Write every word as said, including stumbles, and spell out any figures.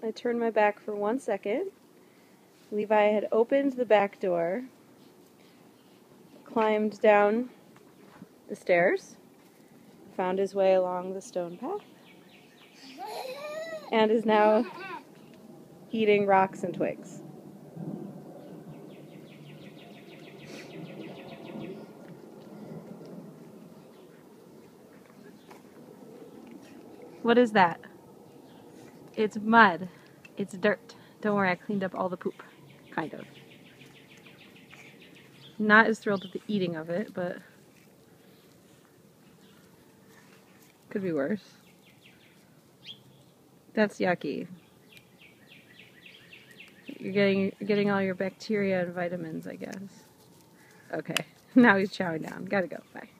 I turned my back for one second. Levi had opened the back door, climbed down the stairs, found his way along the stone path, and is now eating rocks and twigs. What is that? It's mud. It's dirt. Don't worry, I cleaned up all the poop. Kind of. Not as thrilled with the eating of it, but could be worse. That's yucky. You're getting you're getting all your bacteria and vitamins, I guess. Okay, now he's chowing down. Gotta go. Bye.